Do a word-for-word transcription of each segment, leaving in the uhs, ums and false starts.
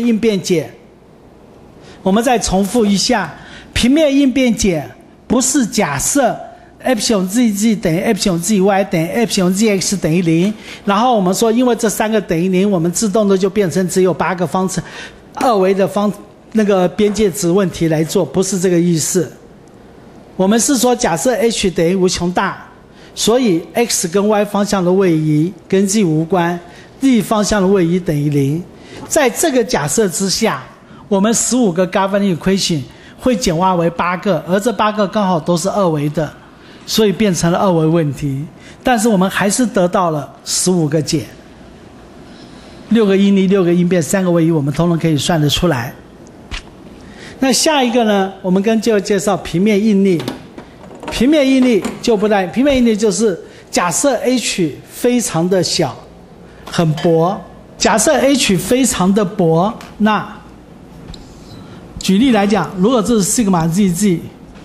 应变解，我们再重复一下，平面应变解不是假设 epsilon zg 等于 epsilon zy 等于 epsilon zx 等于零，然后我们说因为这三个等于零，我们自动的就变成只有八个方程二维的方那个边界值问题来做，不是这个意思。我们是说假设 h 等于无穷大，所以 x 跟 y 方向的位移跟 z 无关， z 方向的位移等于零。在这个假设之下，我们十五个 governing equation 会简化为八个，而这八个刚好都是二维的，所以变成了二维问题。但是我们还是得到了十五个解，六个应力，六个应变，三个位移，我们通通可以算得出来。那下一个呢，我们跟就介绍平面应力。平面应力就不太，平面应力就是假设 h 非常的小，很薄。假设 h 非常的薄，那举例来讲，如果这是 sigma zg，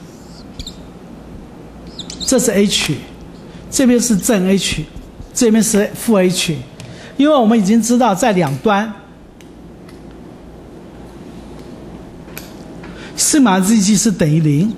这是 h， 这边是正 h， 这边是负 h， 因为我们已经知道在两端 sigma zg 是等于零，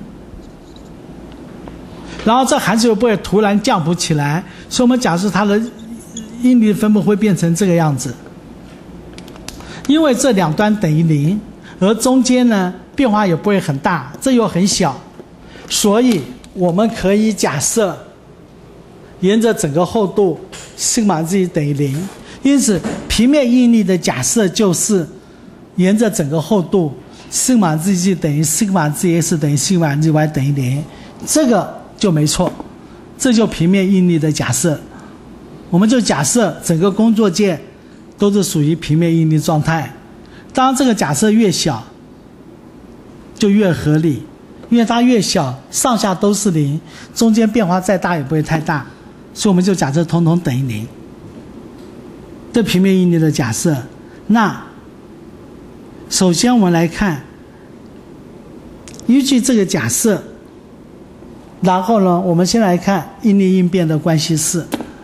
然后这函数又不会突然降谱起来，所以我们假设它的应力分布会变成这个样子。因为这两端等于零，而中间呢变化也不会很大，这又很小，所以我们可以假设沿着整个厚度 sigma z 等于零，因此平面应力的假设就是沿着整个厚度 sigma zg 等于 sigma zx 等于 sigma zy 等于零，这个就没错，这就平面应力的假设。我们就假设整个工作键都是属于平面应力状态。当这个假设越小就越合理，因为它越小上下都是零，中间变化再大也不会太大，所以我们就假设统统等于零，这平面应力的假设。那首先我们来看依据这个假设，然后呢我们先来看应力应变的关系式。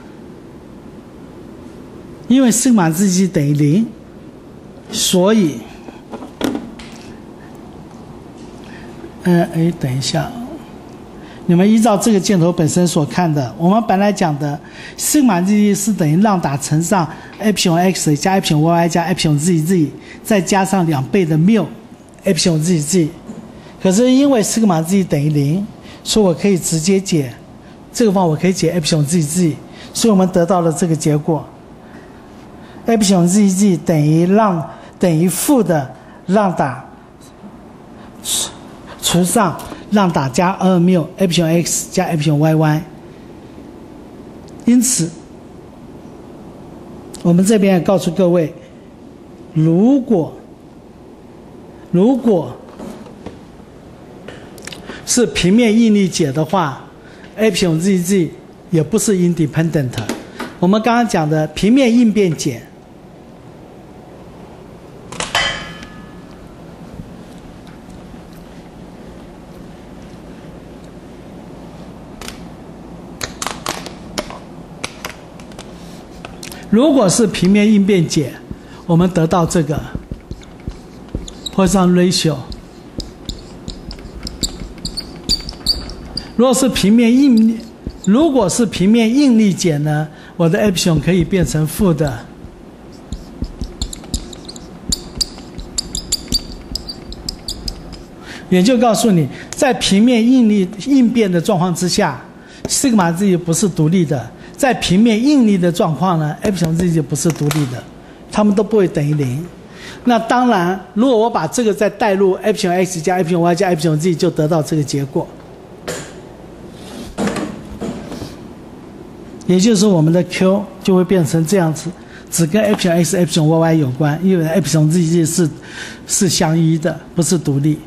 因为 sigma zg 等于零，所以，呃，哎，等一下，你们依照这个箭头本身所看的，我们本来讲的 sigma zg 是等于浪打乘上 epsilon x 加 epsilon y 加 epsilon zz， 再加上两倍的 mu epsilon zg。可是因为 sigma zg 等于零，所以我可以直接解这个方，我可以解 epsilon zg， 所以我们得到了这个结果。epsilon zg 等于浪等于负的浪打除上浪打加二 mu epsilon x 加 epsilon yy。因此，我们这边也告诉各位，如果如果是平面应力解的话 ，epsilon zg 也不是 independent。我们刚刚讲的平面应变解。如果是平面应变解，我们得到这个 Poisson ratio。如果是平面应，如果是平面应力解呢，我的 epsilon 可以变成负的。也就告诉你，在平面应力应变的状况之下 ，sigma z 不是独立的。在平面应力的状况呢 ，epsilon z 不是独立的，它们都不会等于零。那当然，如果我把这个再带入 epsilon x 加 epsilon y 加 epsilon z， 就得到这个结果。也就是说，我们的 Q 就会变成这样子，只跟 epsilon x、epsilon y y 有关，因为 epsilon z 是是相依的，不是独立。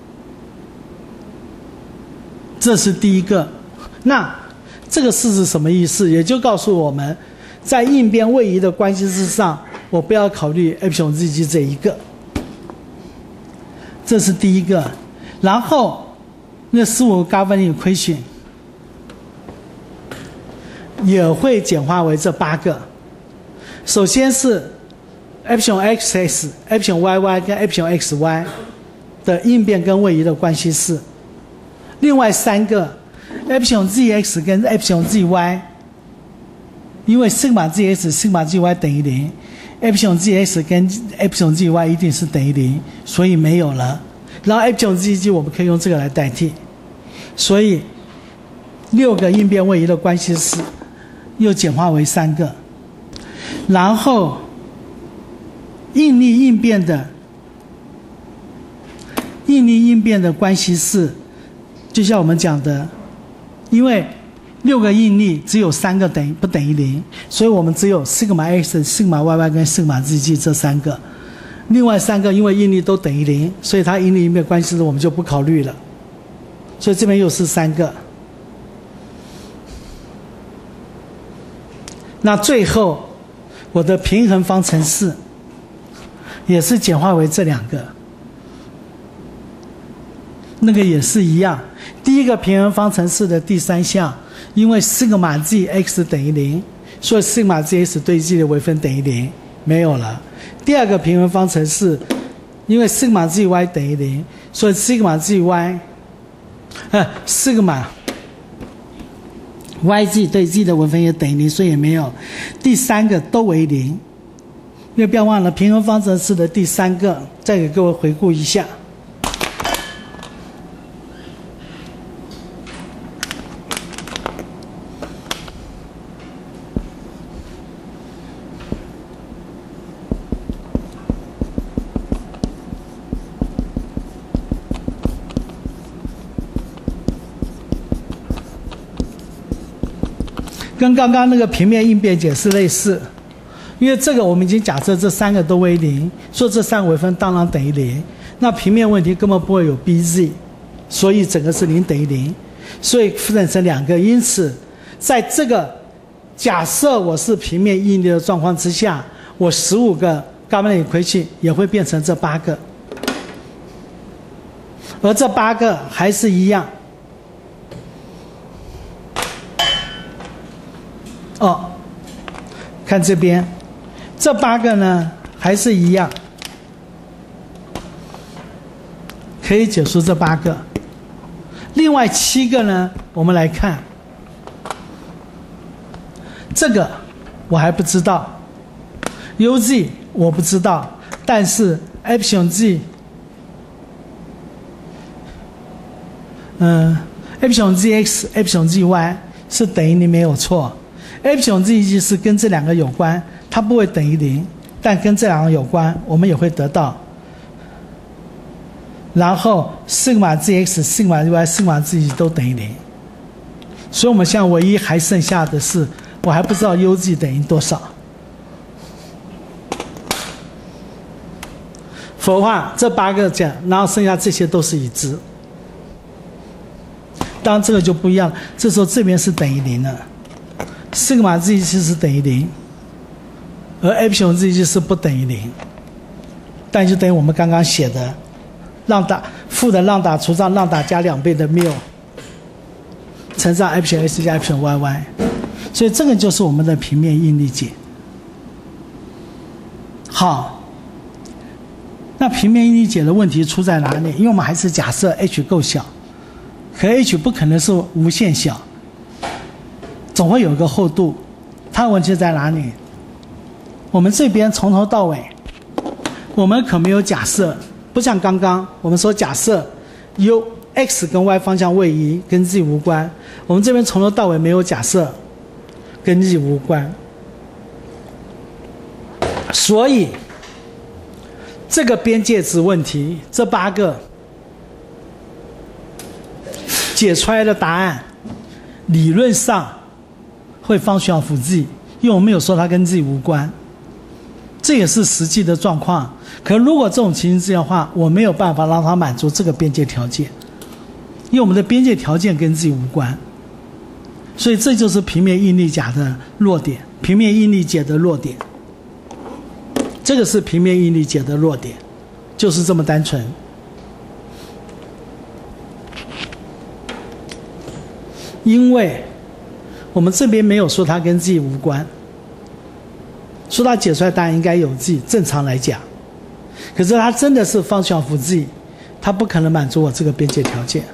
这是第一个。那这个式是什么意思？也就告诉我们，在应变位移的关系式上，我不要考虑 epsilon zg 这一个，这是第一个。然后那十五个 governing equation 也会简化为这八个。首先是 epsilon xx、epsilon yy 跟 epsilon xy 的应变跟位移的关系式。另外三个 epsilon zx 跟 epsilon zy， 因为 sigma zx、sigma zy 等于零 ，epsilon zx 跟 epsilon zy 一定是等于零，所以没有了。然后 epsilon zg 我们可以用这个来代替，所以六个应变位移的关系式又简化为三个。然后应力应变的应力应变的关系式，就像我们讲的，因为六个应力只有三个等于不等于零，所以我们只有 sigma x、sigma yy 跟 sigma zg 这三个。另外三个因为应力都等于零，所以它应力应变关系式我们就不考虑了。所以这边又是三个。那最后我的平衡方程式也是简化为这两个，那个也是一样。第一个平衡方程式的第三项，因为 sigma zx 等于零，所以 sigma zx 对 z 的微分等于零，没有了。第二个平衡方程式，因为 sigma zy 等于零，所以 sigma zy 呃 sigma yz 对 z 的微分也等于零，所以也没有。第三个都为零，因为不要忘了平衡方程式的第三个，再给各位回顾一下。跟刚刚那个平面应变解是类似，因为这个我们已经假设这三个都为零，所以这三个微分当然等于零。那平面问题根本不会有 B Z， 所以整个是零等于零，所以分成两个。因此，在这个假设我是平面应力的状况之下，我十五个伽马内窥器也会变成这八个，而这八个还是一样。哦，看这边，这八个呢还是一样，可以解出这八个。另外七个呢，我们来看，这个我还不知道 ，U Z 我不知道，但是 epsilon z， 嗯 ，epsilon zx、epsilon zy 是等于零没有错。epsilon zg 是跟这两个有关，它不会等于零，但跟这两个有关，我们也会得到。然后 sigma zx、sigma y、sigma zg 都等于零，所以我们现在唯一还剩下的是，我还不知道 uz 等于多少。否则的话，这八个这样，然后剩下这些都是已知。当然这个就不一样了，这时候这边是等于零了。sigma zg 是等于零，而 epsilon zg 是不等于零，但就等于我们刚刚写的浪打负的浪打除上浪打加两倍的缪乘上 epsilon x 加 epsilon yy， 所以这个就是我们的平面应力解。好，那平面应力解的问题出在哪里？因为我们还是假设 h 够小，可 h 不可能是无限小。总会有一个厚度，它的问题在哪里？我们这边从头到尾，我们可没有假设，不像刚刚我们说假设 u x 跟 y 方向位移跟 z 无关，我们这边从头到尾没有假设跟 z 无关，所以这个边界值问题，这八个解出来的答案，理论上会方需要负 z， 因为我们有说它跟 z 无关，这也是实际的状况。可如果这种情形之下的话，我没有办法让它满足这个边界条件，因为我们的边界条件跟 z 无关，所以这就是平面应力甲的弱点，平面应力解的弱点。这个是平面应力解的弱点，就是这么单纯。因为我们这边没有说它跟 z 无关， 说它解出来答案应该有 z， 正常来讲，可是它真的是function of z， 它不可能满足我这个边界条件。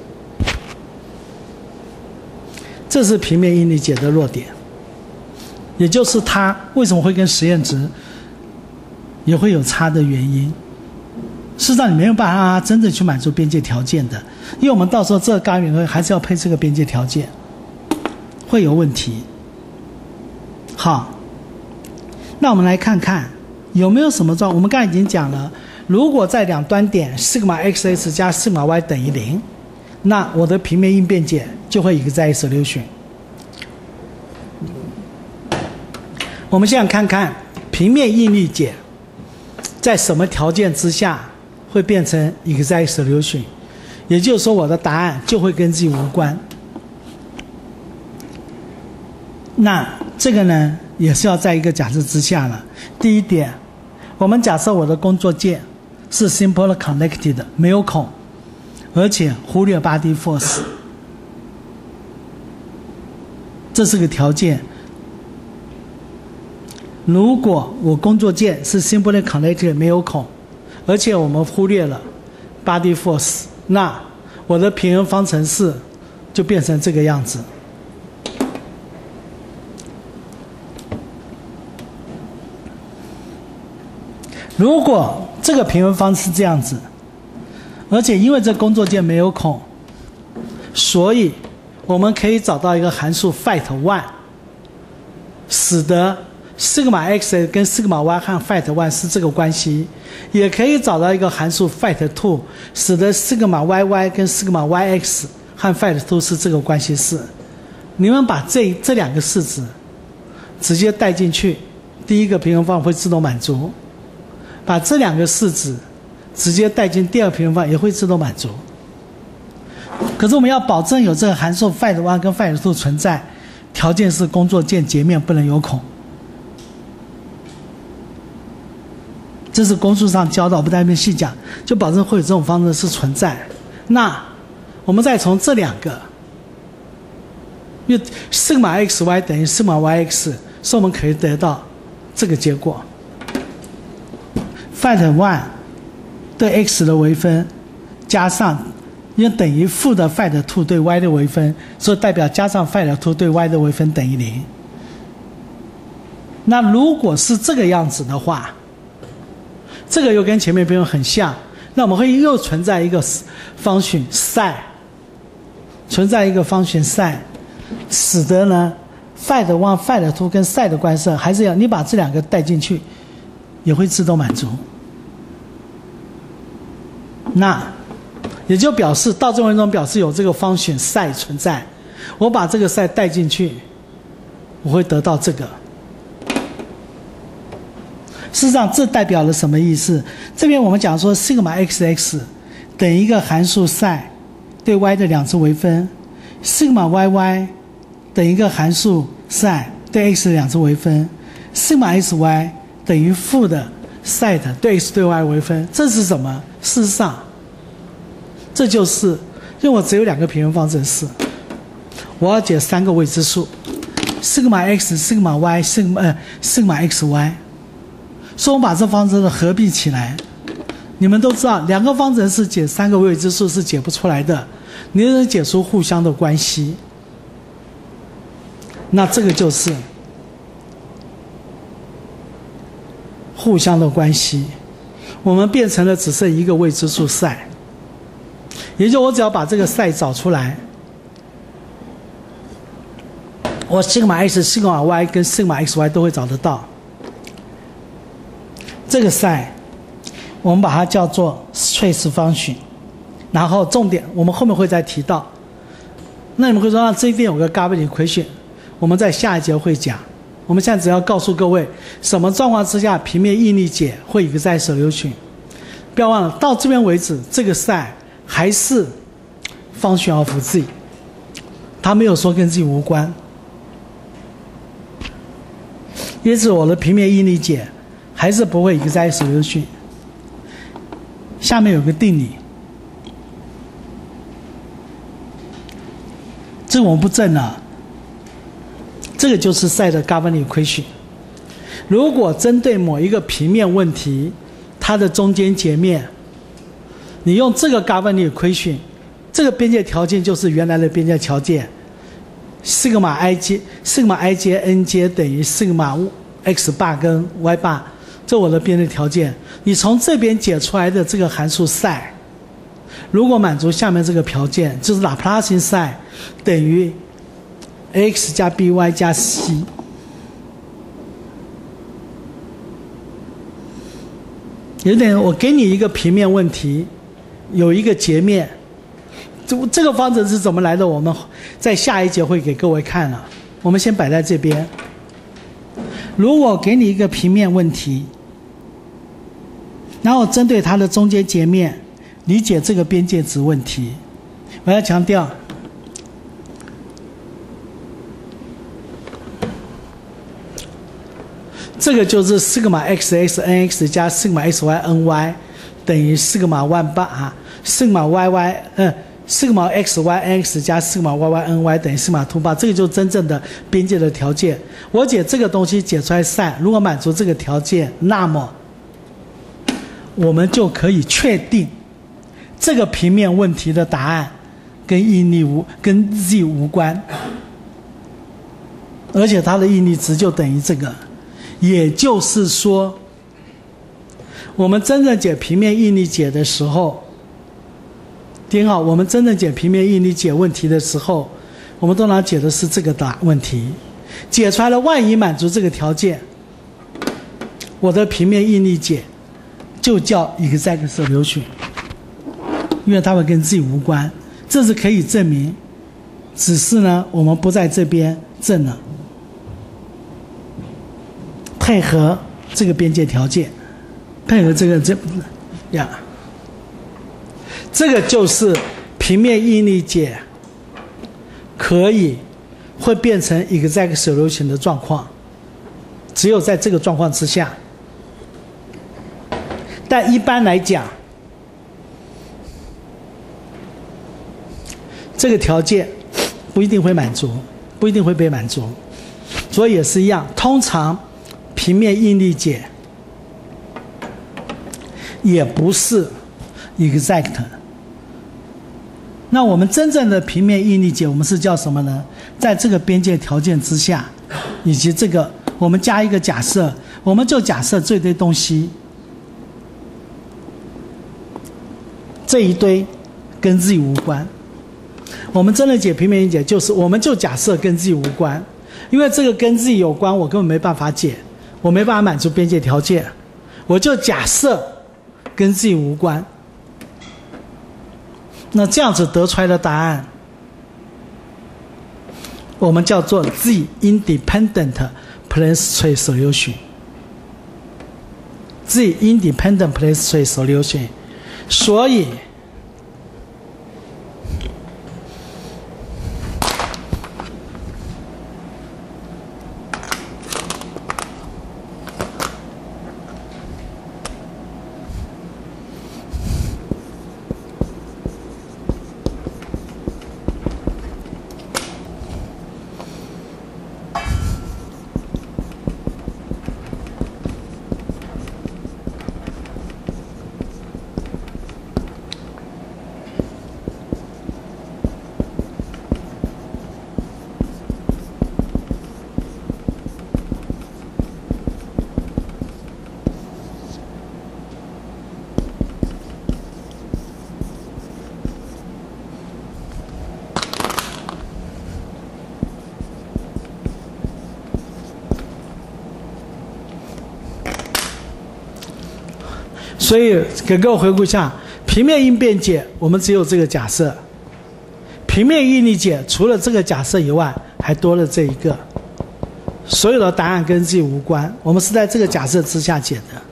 这是平面应力解的弱点，也就是它为什么会跟实验值也会有差的原因。事实上，你没有办法让它真正去满足边界条件的，因为我们到时候这个干预还是要配这个边界条件，会有问题。好，那我们来看看有没有什么状况。我们刚才已经讲了，如果在两端点 sigma xx 加 sigma y 等于零，那我的平面应变解就会 exact solution。我们现在看看平面应力解在什么条件之下会变成 exact solution， 也就是说我的答案就会跟 z 无关。那这个呢也是要在一个假设之下了。第一点，我们假设我的工作键是 simple connected 没有孔，而且忽略 body force， 这是个条件。如果我工作键是 simply connected 没有孔，而且我们忽略了 body force， 那我的平衡方程式就变成这个样子。如果这个平衡方是这样子，而且因为这工作键没有孔，所以我们可以找到一个函数 phi 一， 使得sigma x 跟 sigma y 和 phi 一是这个关系，也可以找到一个函数 phi 二， 使得 sigma yy 跟 sigma yx 和 phi 二是这个关系式。你们把这这两个式子直接带进去，第一个平衡方会自动满足；把这两个式子直接带进第二平衡方也会自动满足。可是我们要保证有这个函数 phi 一跟 phi 二存在，条件是工作键截面不能有孔。这是公式上教的，我不在那边细讲，就保证会有这种方程式存在。那我们再从这两个，因为 sigma xy 等于 sigma yx， 所以我们可以得到这个结果 phi 一对 x 的微分加上，因为等于负的 phi 二对 y 的微分，所以代表加上 phi 二对 y 的微分等于零。那如果是这个样子的话，这个又跟前面平衡很像，那我们会又存在一个方程 psi， 存在一个方程 psi， 使得呢 phi 的 one phi 的二跟 psi 的关系还是要你把这两个带进去，也会自动满足。那也就表示到这个中表示有这个方程 psi 存在，我把这个 psi 带进去，我会得到这个。事实上，这代表了什么意思？这边我们讲说 sigma xx 等于一个函数 psi 对 y 的两次微分 ，sigma yy 等于一个函数 psi 对 x 的两次微分 ，sigma xy 等于负的 psi 对 x 对 y 微分。这是什么？事实上，这就是因为我只有两个平衡方程式，我要解三个未知数 ，sigma x、sigma y、sigma 呃 sigma xy。所以我们把这方程式合并起来，你们都知道，两个方程式解三个未知数是解不出来的，你能解出互相的关系。那这个就是互相的关系，我们变成了只剩一个未知数 psi， 也就我只要把这个 psi 找出来，我 sigma x、sigma y 跟 sigma xy 都会找得到。这个 psi 我们把它叫做 trace function， 然后重点我们后面会再提到。那你们会说，那这边有个 Gaussian equation， 我们在下一节会讲。我们现在只要告诉各位，什么状况之下平面应力解会exact solution。不要忘了，到这边为止，这个 psi 还是 function of z， 它没有说跟 z 无关。因此，我的平面应力解还是不会exact solution。下面有个定理，这个我们不证了。这个就是psi的 Gaussian equation。 如果针对某一个平面问题，它的中间截面，你用这个 governing equation， 这个边界条件就是原来的边界条件，西格玛 i j 西格玛 i j n j 等于西格玛 x 巴跟 y 巴，这我的边界条件。你从这边解出来的这个函数 psi， 如果满足下面这个条件，就是拉普拉斯 psi 等于 x 加 by 加 c。有点，我给你一个平面问题，有一个截面，这这个方程是怎么来的？我们在下一节会给各位看了。我们先摆在这边。如果给你一个平面问题，然后针对它的中间截面理解这个边界值问题，我要强调，这个就是西格玛 x x n x 加西格玛 x y n y 等于西格玛 one 八啊，西格玛 y y 嗯，西格玛 x y n x 加西格玛 y y n y 等于西格玛 two 八，这个就是真正的边界的条件。我解这个东西解出来 psi， 如果满足这个条件，那么我们就可以确定这个平面问题的答案跟应力无跟 z 无关，而且它的应力值就等于这个。也就是说，我们真正解平面应力解的时候，听好，我们真正解平面应力解问题的时候，我们通常解的是这个答问题。解出来了，万一满足这个条件，我的平面应力解就叫 exact solution， 因为它会跟 z 无关，这是可以证明。只是呢，我们不在这边证了。配合这个边界条件，配合这个这呀，这个就是平面应力解可以会变成 exact solution 的状况，只有在这个状况之下。但一般来讲，这个条件不一定会满足，不一定会被满足，所以也是一样，通常平面应力解也不是 exact。那我们真正的平面应力解，我们是叫什么呢？在这个边界条件之下，以及这个我们加一个假设，我们就假设这堆东西，这一堆跟 z 无关。我们真的解平面应力解，就是我们就假设跟 z 无关，因为这个跟 z 有关，我根本没办法解。我没办法满足边界条件，我就假设跟 z 无关。那这样子得出来的答案，我们叫做 z independent place tree solution。z independent place tree solution， 所以所以给各位回顾一下，平面应变解我们只有这个假设，平面应力解除了这个假设以外，还多了这一个，所有的答案跟 z 无关，我们是在这个假设之下解的。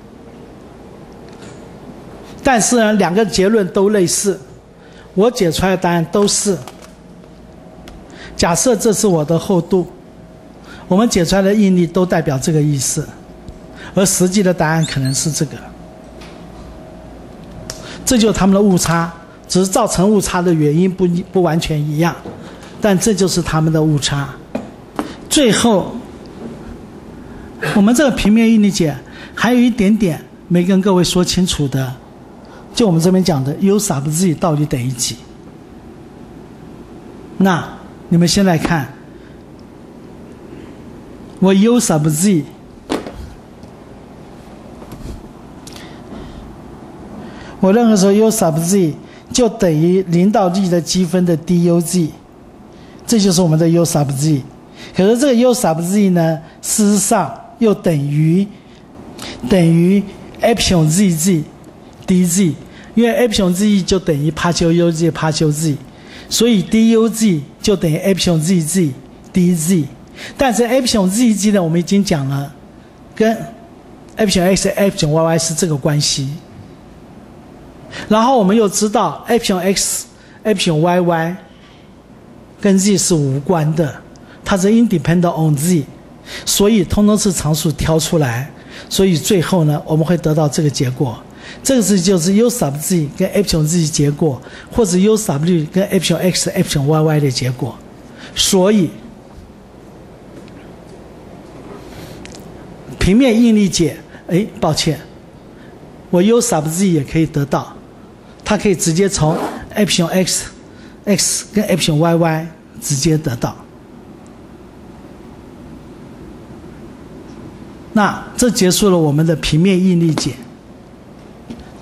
但是呢，两个结论都类似，我解出来的答案都是假设这是我的厚度，我们解出来的应力都代表这个意思，而实际的答案可能是这个。这就是他们的误差，只是造成误差的原因不不完全一样，但这就是他们的误差。最后我们这个平面应力解还有一点点没跟各位说清楚的，就我们这边讲的 U sub z 到底等于几？那你们先来看，我 U sub z 我任何时候 U sub z 就等于零到 z 的积分的 duz， 这就是我们的 U sub z。可是这个 U sub z 呢，事实上又等于等于 epsilon zz dz， 因为 epsilon z 就等于 partial uz partial z， 所以 duz 就等于 epsilon zz dz。但是 epsilon zz 呢，我们已经讲了，跟 epsilon x epsilon yy 是这个关系。然后我们又知道 epsilon x epsilon yy 跟 z 是无关的，它是 independent on z， 所以通通是常数挑出来，所以最后呢我们会得到这个结果。这个是就是 U sub z 跟 epsilon z 结果，或者 U sub z 跟 epsilon x epsilon yy 的结果。所以平面应力解，哎，抱歉，我 U sub z 也可以得到，它可以直接从 epsilon x x 跟 epsilon yy 直接得到。那这结束了我们的平面应力解。